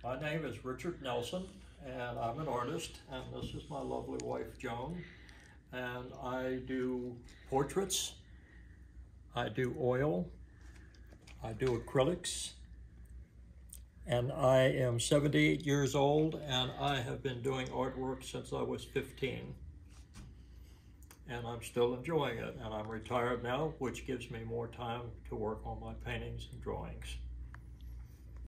My name is Richard Nelson, and I'm an artist, and this is my lovely wife, Joan. And I do portraits, I do oil, I do acrylics, and I am 78 years old, and I have been doing artwork since I was 15. And I'm still enjoying it, and I'm retired now, which gives me more time to work on my paintings and drawings.